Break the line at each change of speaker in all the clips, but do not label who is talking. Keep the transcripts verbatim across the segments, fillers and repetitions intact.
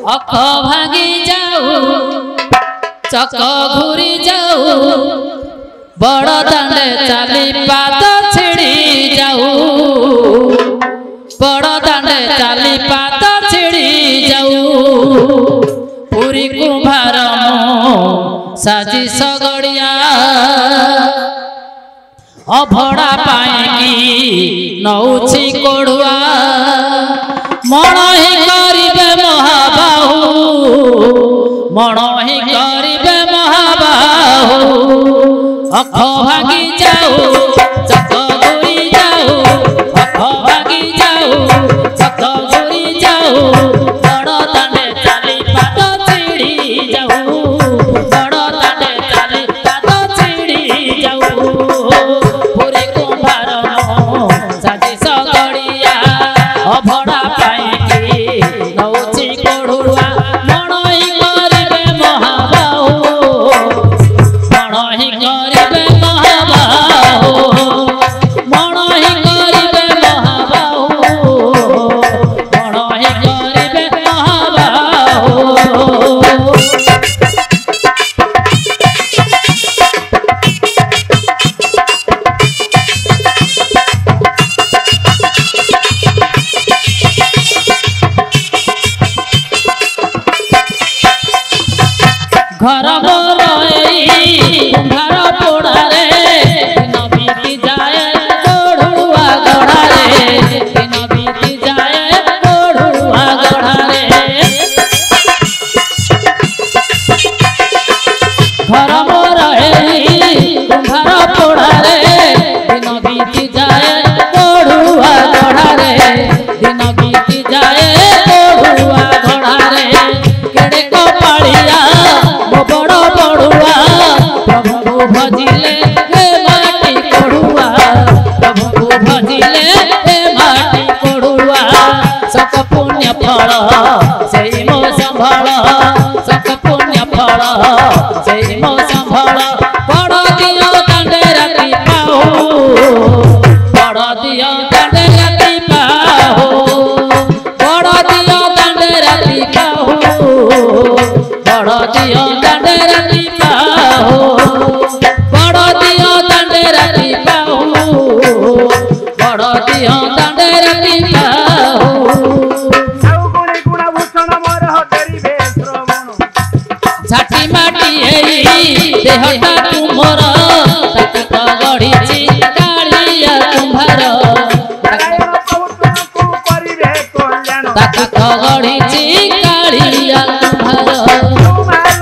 अख भांगी जाऊ चक घूरी जाऊ बड़ दांडे चाली पाद छिड़ी जाऊ बड़ दांडे चाली पाद छिड़ी जाऊ पुरी कुंभार साजी सगड़िया अभड़ा पाएगी नौछि कोड़ुआ मन ही करिबे महाबाहु मन ही करिबे महाबाहु अख भांगी जाऊ चक घूरी जाऊ अख भांगी जाऊ चक घूरी जाऊ बड़ दांडे चाली पाद छिड़ी जाऊ बड़ दांडे चाली पाद छिड़ी जाऊ पुरी कुंभार साजी सगड़िया अभड़ा पाएगी नौछि कोड़ुआ मन ही करिबे महाबाहु मन ही करिबे महाबाहु मन ही करिबे महाबाहु मन ही करिबे महाबाहु घर मोर कुंभार पोड़ारे दिन बीती जाए कोड़ुआ गढ़ारे दिन बीती जाए कोड़ुआ गढ़ारे घर मोर कुंभार पोड़ारे दिन बीती जाए कोड़ुआ गढ़ारे दिन बीती जाए कोड़ुआ गढ़ारे केड़े कपाड़िया बड़ बड़ुआ प्रभु भजिले हे माटी कोड़ुआ प्रभु भजिले हे माटी कोड़ुआ सक पुण्य फल सेई मो संभाल सक पुण्य फल सेई मो संभाल बड़ दियो दांडे राती पाऊ बड़ दियो दांडे राती पाऊ बड़ दियो दांडे राती पाऊ बड़ दियो दांडे राती पाऊ बड़ दियो दांडे राती पाऊ बड़ दियो दांडे राती पाऊ छाटी माटी देहटा तुमर ताक गढ़ी कालिया कुंभार ताक गढ़ी कालिया कुंभार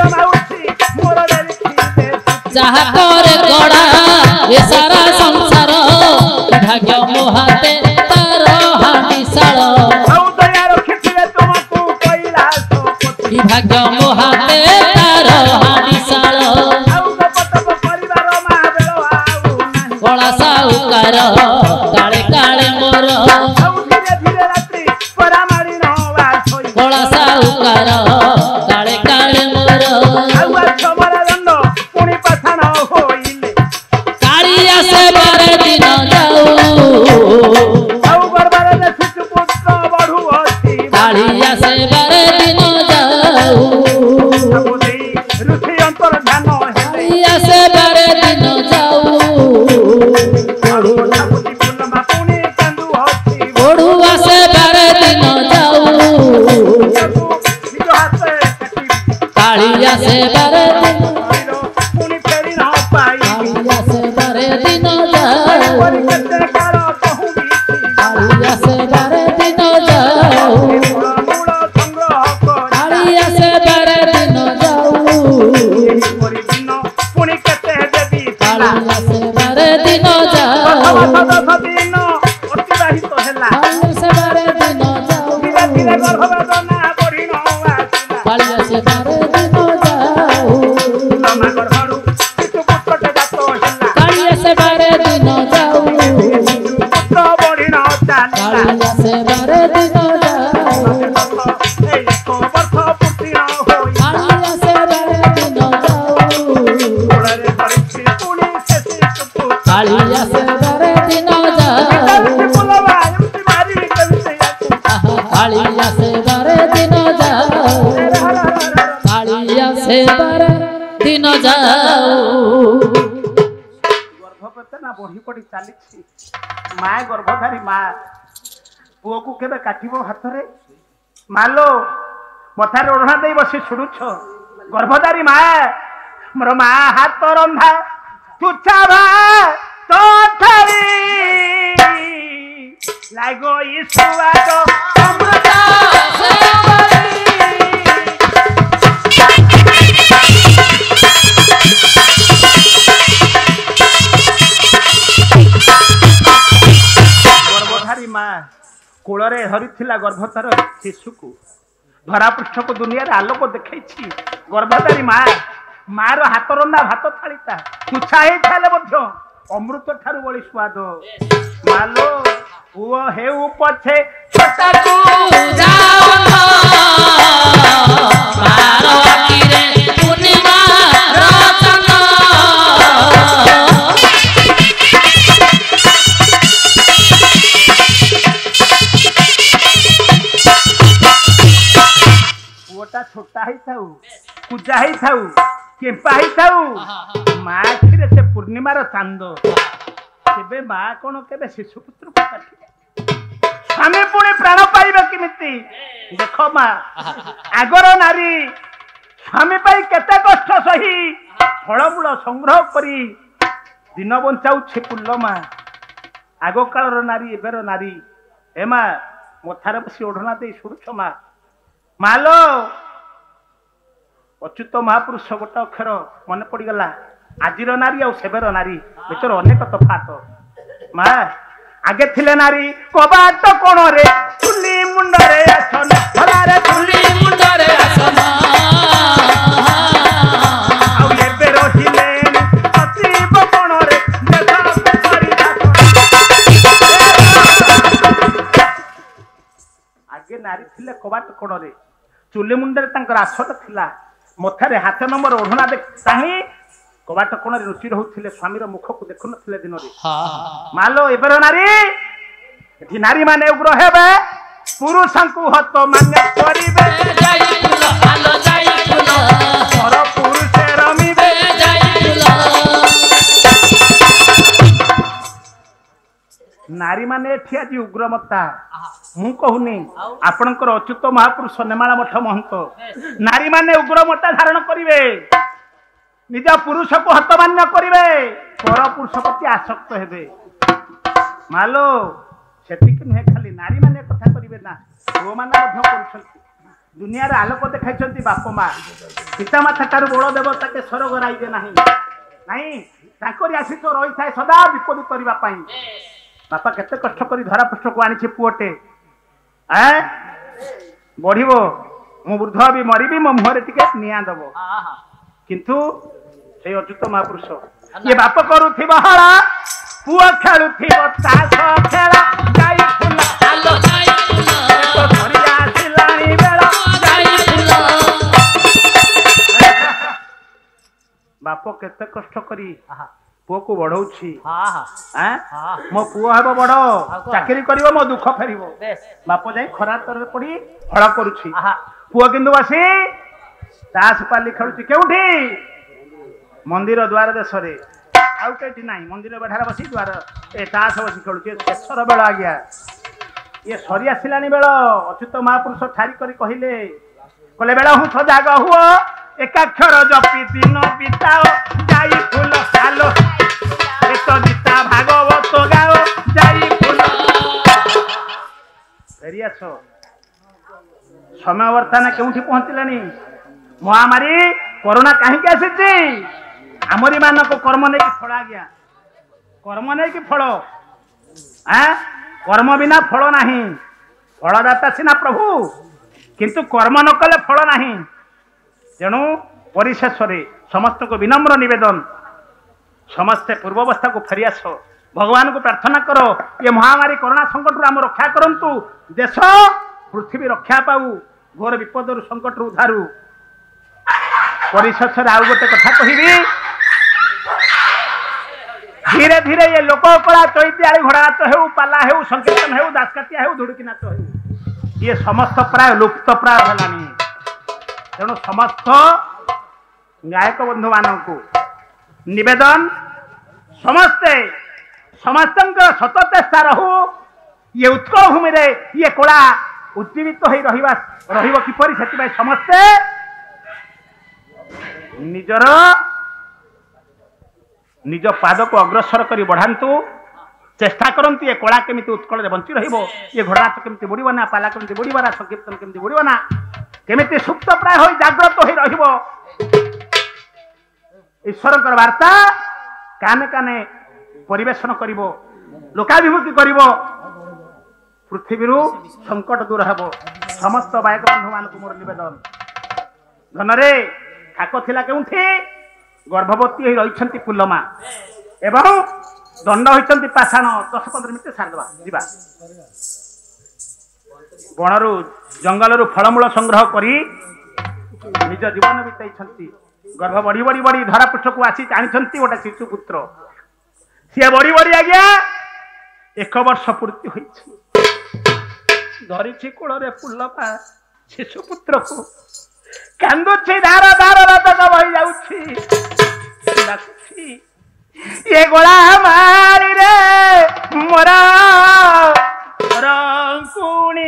जहा करे गड़ा ए सारा संसार भाग्य मोहाते तार हांडिशाल भाग्य मोहाते तार हांडिशाल कला साहुकार काले काले मोर कला साहुकार काले काले मोर कालिया से बारे दिन जाऊ कालिया से बारे दिन जाऊ कालिया से बारे दिन जाऊ कोड़ुआ से बारे दिन जाऊ कालिया से बारे दिन कालिया से बारे दिन जाऊ कालिया से बारे दिन जाऊ कालिया से बारे दिन जाऊ कालिया से बारे दिन जाऊ कालिया से बारे दिन जाऊ कालिया से बारे दिन जाऊ कालिया से बारे दिन जाऊ कालिया से बारे दिन जाऊ कालिया से बारे दिन जाऊ कालिया से बारे दिन जाऊ कालिया से बारे दिन जाऊ से बार दिन जाऊ
गर्भवती ना बढ़ी पड़ी चली माँ गर्भधारी माँ पुओ को केबे काटिबो हाथ रे मालो मथारे ओढ़ना दे बसी शुणुछ गर्भधारी माँ मोर माँ हाथ रंधा तुच्छा भा तो थारी लागो ईश्वर अमृत गर्भधारी माँ कोଳରେ ଧରିଥିଲା ଗର୍ଭତାର ଶିଶୁକୁ ଧରାପୃଷ୍ଠ को दुनिया रे आलोक ଦେଖାଇଛି गर्भधारी माँ मार हाथ रंधा भात थालीटा तुच्छा ହେଇଥିଲେ ମଧ୍ୟ अमृत ठारू बड़ी स्वाद मालो पुओ हेउ पछे
छोटाकू जाओ बारो आखिरे पूर्णिमा रचन
पुओटा छोटा ही थाउ पूजा ही थाउ केम्पा ही थाउ माँ आखिरे से पूर्णिमार चांद केबे माँ कौन केबे शिशु पुत्र को काटी स्वामी पुणी प्राण पाइबे किमिति देख माँ आगर नारी स्वामी पाई केते कष्ट सही फलमूल संग्रह करी दिन बंचाउछे पुल्ल माँ आग कालर नारी एबेर नारी ए माँ मथारे बसी ओढ़ना दे शुणुछ माँ मालो अच्युत महापुरुष गोटे अक्षर मन पड़गला आजिर नारी आ सेबर नारी भीतर अनेक तफात माँ आगे थिले नारी कबाट कोण रे चुली मुंड रे आसन भलारे चुली
मुंड रे आसन
आ एबे रहिले अतीब कोण रे देखा परी आगे नारी थिले कबाट कोण रे चुली मुंड रे तांकर आसन थिला मथारे हाथ नंबर ओढ़ना देख ताही कबाट कोण रे रुचि रहउथिले स्वामीर मुख को देखु नथिले दिन रे मालो एबर नारी एठी नारी माने उग्र हेबे पुरुषंकु हत मान्य करिबे
जाई फुल आलो जाई फुल
पर पुरुषे रमिबे
जाई फुल
नारी माने एठी आजि उग्रमता मु कहूनी आपणकर अच्युत महापुरुष नेमाला मठ महंत नारी माने उग्रमता धारण करिवे निज पुरुष को हतमान्य करिवे पर पुरुष प्रति आसक्त हेबे मालो सेतिक नुहे खाली नारी माने कथा करिवे ना ओ माने मध्य करूछंती दुनिया रे आलोक देखाइछंती बाप मां पिता माता तार बड़ देवता के स्वर्ग राइबे नाही नाही ताकरी आसी तो रही थाए सदा विपद करबा पई बापा केते कष्ट करी धरा पृष्ठ को आनी छे पुओटे आ बढ़िबो मु वृद्ध भी मरिबी मो मुहरे टिके निया दबो किंतु से अच्युत महापुरुष ये बाप करूथिबा हला पुओ खेलुथिबो तास खेला जाई फुल
आलो जाई फुल
तो धरिया सिलाणी बेला
जाई फुल
बाप केते कष्ट करी पुओ को बढ़ौछि
हां हां
हां मो पुओ हेबो बड़ चाकरी करिवो मो दुख फेरिवो बाप जाई खरा तर पड़ी हळ करूछि पुओ किंतु बसी तास पाली खेलुछि केउठी मंदिर द्वार देश रे आउ केठी नाही मंदिर बेढार बसी द्वार ए तास बसी खेलुछि शेषर बेला आ गया ये सरी आसिलानी बेल अच्युत महापुरुष ठारी करी कहिले कले बेला हूँ सजाग हुओ एकाक्षर जपी दिन बिताओ जाई फुल आलो एक गीता भागवत गाओ जाई फुल फेरी आस समय वर्तमान केउठी पहुंचलानी महामारी कोरोना कहीं आसी आमरी मानक कर्म नहीं फल आ गया कर्म नहीं फल आ कर्म बिना फल नहीं फलदाता सीना प्रभु किंतु कर्म न कले फल नहीं तेणु परिशेष समस्त को विनम्र निवेदन समस्ते पूर्वावस्था को फेरी आस भगवान को प्रार्थना करो ये महामारी कोरोना संकट आम रक्षा करंतु देश पृथ्वी रक्षा पाऊ घोर विपद संकट उद्धारू परिशेष आउ गोटे कथा कहबी धीरे धीरे ये लोक कला चैत्याली घोड़ा नाच हेउ पाला हेउ संकीर्तन हेउ दासकाटिया हेउ धुड़की नाच हेउ ये समस्त प्राय लुप्त प्राय हलानी तेणु समस्त गायक बंधु मानक निवेदन समस्ते समस्त सत चेष्टा रहू ये उत्कल भूमि रे ये कला उज्जीवित हो रही किपरि से समस्ते निजर निज पाद को अग्रसर कर बढ़ातु चेष्टा करती ये कला केमी उत्कल बंची रही ये घोड़ा नाच केमी बुड़ब ना पाला केमी बुड़ब ना संकीर्तन केमी बुड़ब ना केमी सुप्त प्राय हो जाग्रत हो रही ईश्वर वार्ता काने काने परिवेशन कर लोकाभिमुखी कर पृथ्वी संकट दूर हे समस्त बायक बंधु मान मोर निवेदन धनरे खाक थिला केउठी गर्भवती हो रही पुलमा एवं दंड होती पाषाण दस पंद्रह मिनिट सारदेवा जीवा बणरू जंगलरू फलमूल संग्रह करी निज जीवन बिताई गर्भ बढ़ी बढ़ी बढ़ी धरा पृष्ठ को आसी आनी गोटे शिशु पुत्र सी बढ़ी बढ़ी आज्ञा एक वर्ष पूर्ति धरी कूल पुलमा शिशु पुत्र को कांदुची धार धार रतक बही जाऊँगी ये गोला मारी रे मोरा रंकुणी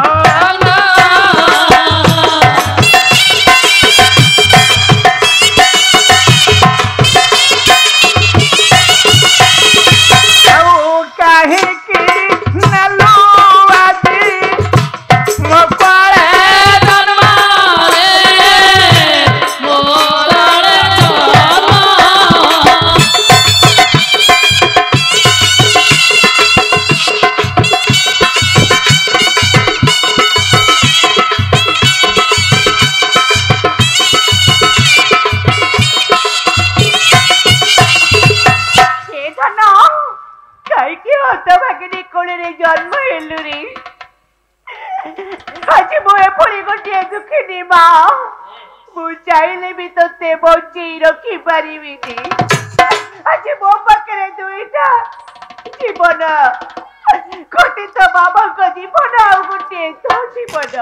चाहले भी तो ते बची रखी पारिबी आज मो पाखे दुईटा जीवन गोटे तो बाबा को जीवन आ गोटे तो जीवन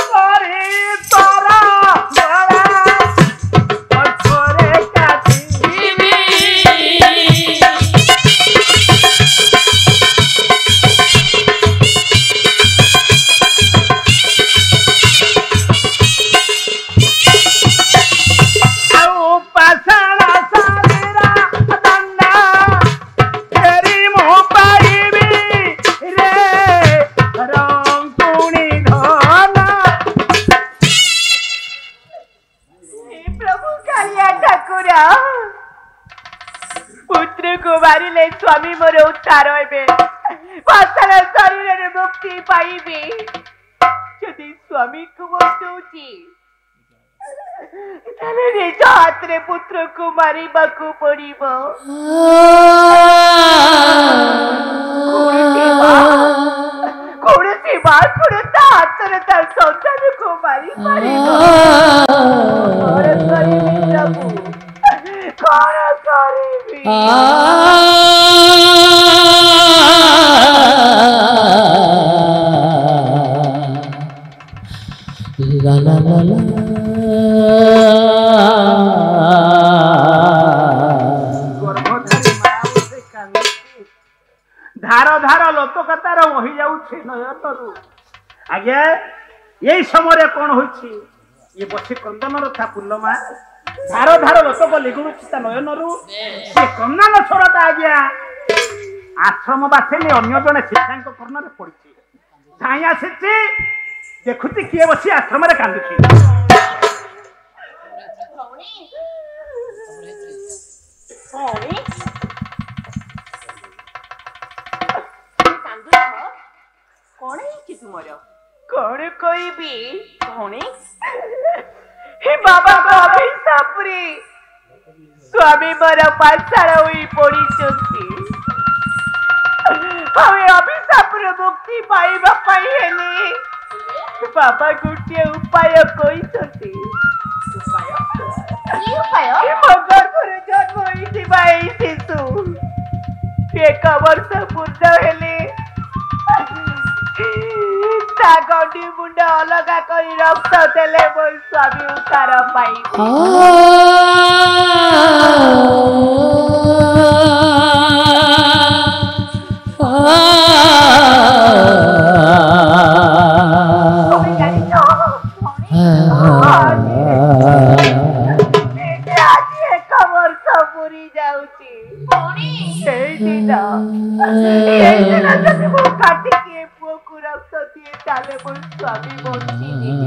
स्वामी मोर उद्धार हे पाषाण शरीर मुक्ति पाइबे यदि स्वामी को बचाऊची निज हाथ रे पुत्र को मारिबा को पड़िबो कौन सी बात पड़ता हाथ रे ता संतान को मारी पारिबो और करिबी प्रभु कौन करिबी
ला ला ला ला
धार धार लोतकतार वही जाऊँ नयनरू आज्ञा यही समय कौन हो ये बसी कंदन था पुलमा धार धार लोतक लिगुड़ुता नयनरू से कंदन स्वरता आज्ञा आश्रम बासेली अन्य जड़े शिक्षा कर्णर पड़ी धाई आसी देखुची किए बसी आश्रम कांदुची
कौन है तुमर कौन कहबी कौन हे बाबा को अभिशाप रे स्वामी मोर पाषाण होई पड़ी हमें अभिशाप रे मुक्ति पाइबा पाई हेले बाबा गोटे उपाय कही उपाय उपाय गर्भर जन्म होइथिबा एई शिशु एक वर्ष पूर्ण हेले ता गंडी मुंड अलगा करी रक्त देले मो स्वामी उतार पाइबे তুমি জানি তো আজি এক বর্ষ পুরি যাଉଛି এই দিন এই দিন যদি মো কাটি কি পুଅକୁ ରକ୍ତ ଦିଏ ତାହେଲେ ମୋ ସ୍ୱାମୀ ବଞ୍ଚିଯିବେ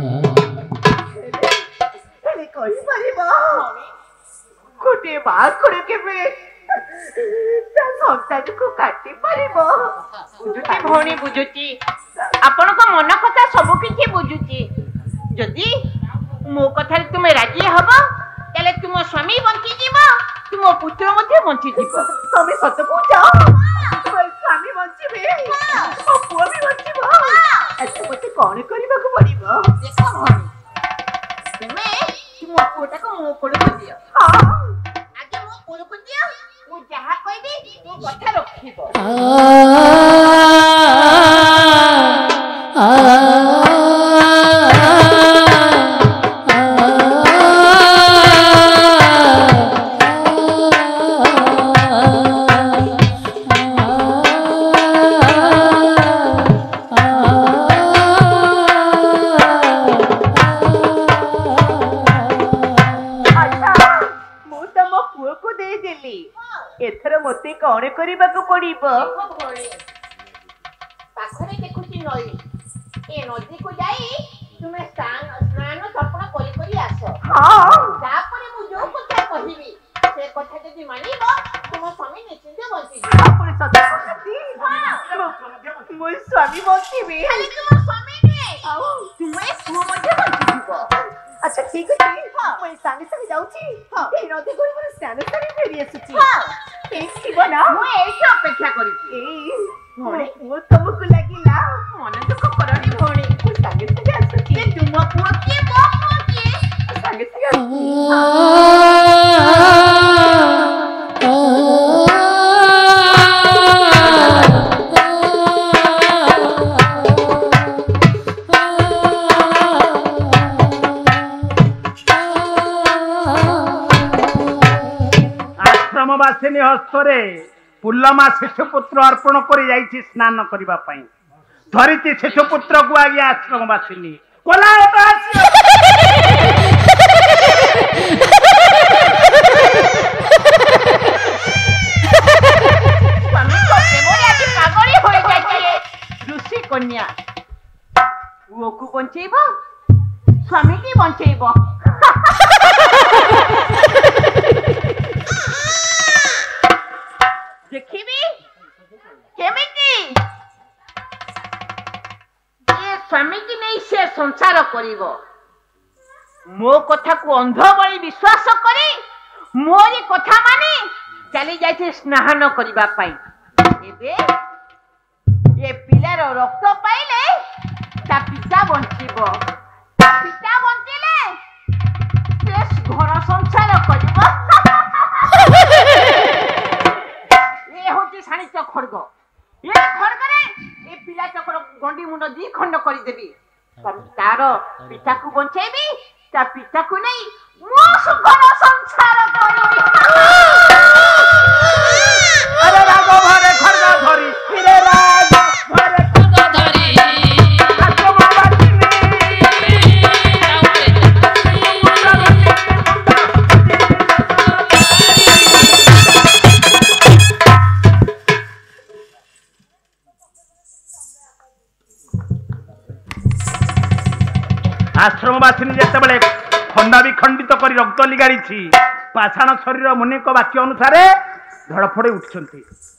ହେଲେ କହିପାରିବ ଗୋଟିଏ ମା କଣ କେବେ ତା ସନ୍ତାନକୁ କାଟି ପାରିବ
ବୁଝୁଛି ଭଉଣୀ ବୁଝୁଛି ଆପଣଙ୍କ ମନ କଥା ସବୁ କିଛି ବୁଝୁଛି ଯଦି ମୋ କଥାରେ ତୁମେ ରାଜି ହବ ତାହେଲେ ତୁମ ସ୍ୱାମୀ ବଞ୍ଚିଯିବ ତୁମ ପୁତ୍ର ମଧ୍ୟ ବଞ୍ଚିଯିବ
ତମେ ସତ କହୁଛ ମୋ ସ୍ୱାମୀ ବଞ୍ଚିବେ ମୋ ପୁଅ ବି ବଞ୍ଚିବ ଆଚ୍ଛା ମତେ କଣ କରିବାକୁ ପଡିବ
ଦେଖ ଭଉଣୀ ତୁମେ ତୁମ ପୁଅଟାକୁ ମୋ କୋଳକୁ ଦିଅ ଆଗେ ମୋ କୋଳକୁ ଦିଅ ମୁଁ ଯାହା କହିବି ମୋ କଥା ରଖିବ
ଏଥର ମତେ କଣ କରିବାକୁ ପଡିବ
ପାଖରେ ଦେଖୁଛି ନଈ ଏ ନଦୀକୁ ଯାଇ ତୁମେ ସ୍ନାନ ତର୍ପଣ କରି କରି ଆସ ତାପରେ ମୁଁ ଯୋଉ କଥା କହିବି ସେ କଥା ଯଦି ମାନିବ ତୁମ ସ୍ୱାମୀ ନିଶ୍ଚିନ୍ତ ବଞ୍ଚିଯିବ
ଆପଣ ସତ କହୁଛନ୍ତି ମୋ ସ୍ୱାମୀ ବଞ୍ଚିବେ
ଖାଲି ତୁମ ସ୍ୱାମୀ ନୁହେଁ ଆଉ ତୁମେ ପୁଅ ମଧ୍ୟ ବଞ୍ଚିଯିବ
ଆଚ୍ଛା ଠିକ ଅଛି ମୁଁ ସାଙ୍ଗେ ସାଙ୍ଗେ ଯାଉଛି ଏଇ ନଦୀ ଗୁଡିକରେ ସ୍ନାନ ସାରି ଫେରି ଆସୁଛି ଏଇଠି ଥିବ ନା
ମୁଁ ଏଇଠି ଅପେକ୍ଷା କରିଛି
ଏଇ ପୁଅ ତମକୁ ଲାଗିଲା
ମନ ଦୁଃଖ କରନି ଭଉଣୀ
ମୁଁ ସାଙ୍ଗେ ସାଙ୍ଗେ ଆସୁଛି
ତୁମ ପୁଅ କିଏ ମୋ ପୁଅ କିଏ
ସାଙ୍ଗେ ସାଙ୍ଗେ ଆସୁଛି
ଆଶ୍ରମବାସିନୀ ହସ୍ତରେ ପୁଲମା ଶିଶୁପୁତ୍ର ଅର୍ପଣ କରି ଯାଇଛି ସ୍ନାନ କରିବା ପାଇଁ ଧରିଛି ଶିଶୁପୁତ୍ରକୁ ଆଜ୍ଞା ଆଶ୍ରମବାସିନୀ
ଋଷି କନ୍ୟା ପୁଅକୁ ବଞ୍ଚେଇବ ସ୍ୱାମୀକି ବଞ୍ଚେଇବ ଦେଖିବି କେମିତି ସ୍ୱାମୀକି ନେଇ ସେ ସଂସାର କରିବ ମୋ କଥାକୁ ଅନ୍ଧ ଭଳି ବିଶ୍ୱାସ କରି ମୋରି କଥା ମାନି ଚାଲି ଯାଇଛି ସ୍ନାନ କରିବା ପାଇଁ ଏବେ ଏ ପିଲାର ରକ୍ତ ପାଇଲେ ତା ପିତା ବଞ୍ଚିବ ତା ପିତା ବଞ୍ଚିଲେ ସେ ଘର ସଂସାର କରିବ ଏ ହଉଛି ଶାଣିତ ଖଡ୍ଗ ଏ ଖଡ୍ଗରେ ଏ ପିଲା ଚକ୍ର ଗଣ୍ଡି ମୁଣ୍ଡ ଦି ଖଣ୍ଡ କରିଦେବି ତାର ପିତାକୁ ବଞ୍ଚେଇବି ତା ପିତାକୁ ନେଇ ମୁଁ ସୁଖର ସଂସାର କରିବି
ଆରେ ରାଗ ଘରେ ଖଡ୍ଗ ଧରି ରେ ରାଗ ଘରେ ଖଡ୍ଗ ଧରି ଆଶ୍ରମବାସିନୀ ଯେତେବେଳେ ଖଣ୍ଡା ବିଖଣ୍ଡିତ କରି ରକ୍ତ ଲିଗାଡ଼ିଛି ପାଷାଣ ଶରୀର ମୁନିଙ୍କ ବାକ୍ୟ ଅନୁସାରେ ଧଡ଼ଫଡ଼ି ଉଠିଛନ୍ତି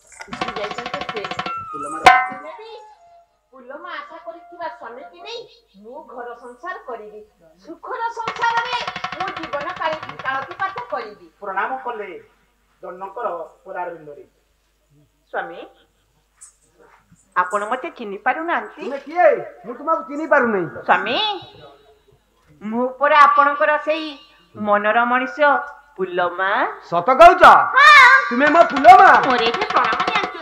ପୁଲମା ଆଶା କରିଥିବା ସ୍ୱାମୀକି ନେଇ ମୁଁ ଘର ସଂସାର କରିବି ସୁଖର ସଂସାରରେ ମୁଁ ଜୀବନ କାଳତିପାତ କରିବି
ପ୍ରଣାମ କଲେ ଦଣ୍ଡଙ୍କର ପଦାରବିନ୍ଦରେ
ସ୍ୱାମୀ ଆପଣ ମତେ ଚିହ୍ନି ପାରୁନାହାନ୍ତି
କିଏ ମୁଁ ତୁମକୁ ଚିହ୍ନି ପାରୁନାହିଁ
ସ୍ୱାମୀ ମୁଁ ପରା ଆପଣଙ୍କର ସେଇ ମନର ମଣିଷ ପୁଲମା
ସତ କହୁଛ ତୁମେ ମୋ ପୁଲମା
ମୋର ଏଠି ପ୍ରଣାମ ନିଅନ୍ତୁ